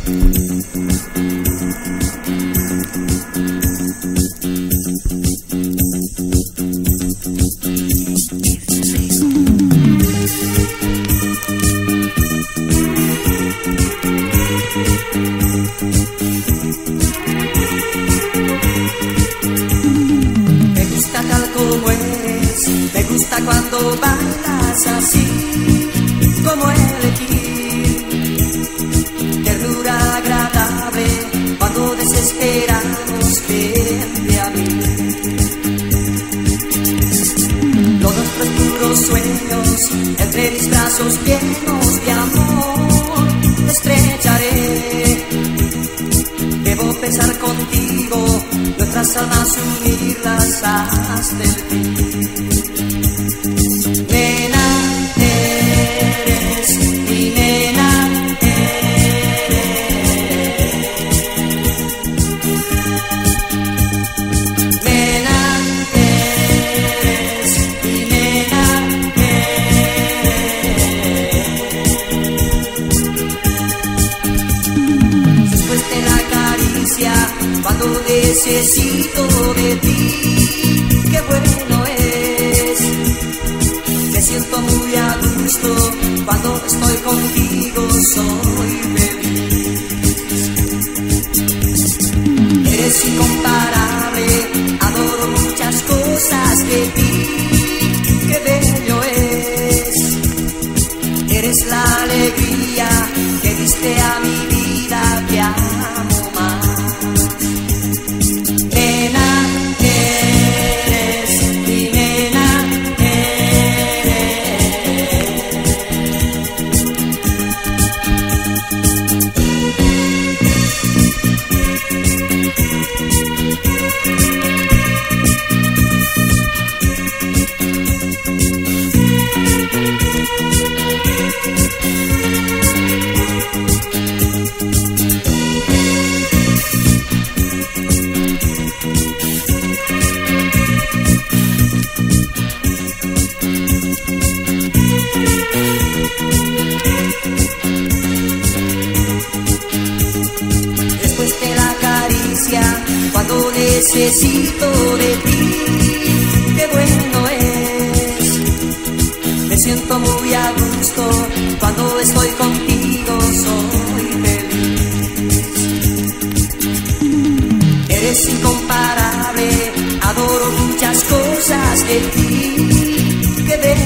Cuando bailas así como elegir ternura agradable, cuando desesperamos vente a mí. Los nuestros puros sueños entre mis brazos llenos de amor te estrecharé. Debo pensar contigo, nuestras almas unirlas hasta el fin. Nena eres, mi nena eres. Nena eres, mi nena eres. Después de la caricia, cuando necesito de ti, qué bueno es. Me siento muy a gusto cuando estoy contigo, soy feliz. Eres incomparable, adoro muchas cosas de ti, qué bello es. Eres la alegría que diste a mi vida, te amo más. Nena eres, mi nena cuando necesito de ti, qué bueno es. Me siento muy a gusto cuando estoy contigo, soy feliz. Eres incomparable, adoro muchas cosas de ti, qué bello